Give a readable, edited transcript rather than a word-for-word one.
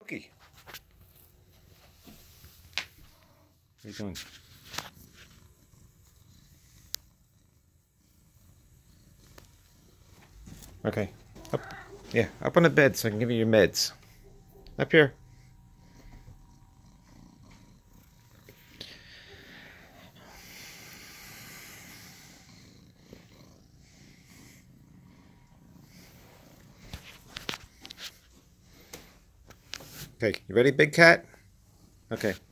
Cookie. What are you doing? Okay. Up. Yeah, up on the bed so I can give you your meds. Up here. Okay, you ready, big cat? Okay.